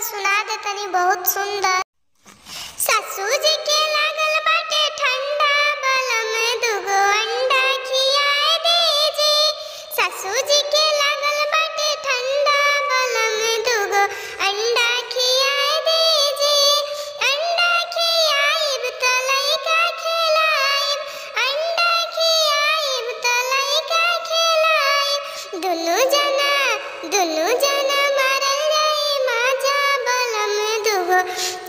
सुना दे तनी बहुत सुंदर। सासू जी के लागल बाटे ठंडा, बलम दुगो अंडा खियाए दीजी। सासू जी के लागल बाटे ठंडा, बलम दुगो अंडा खियाए दीजी। अंडा खियाइब त लइका खिलाइब, अंडा खियाइब त लइका खिलाइब। दुनु जना मारल जाई माजा, बलम दुगो